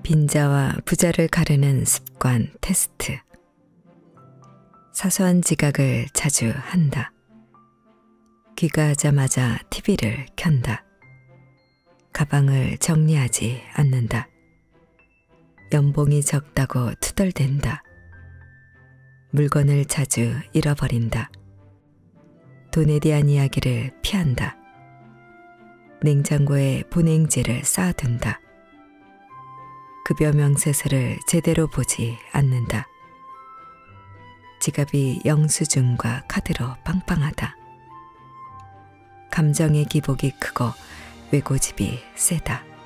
빈자와 부자를 가르는 습관 테스트. 사소한 지각을 자주 한다. 귀가하자마자 TV를 켠다. 가방을 정리하지 않는다. 연봉이 적다고 투덜댄다. 물건을 자주 잃어버린다. 돈에 대한 이야기를 피한다. 냉장고에 보냉지를 쌓아둔다. 급여 명세서를 제대로 보지 않는다. 지갑이 영수증과 카드로 빵빵하다. 감정의 기복이 크고 외고집이 세다.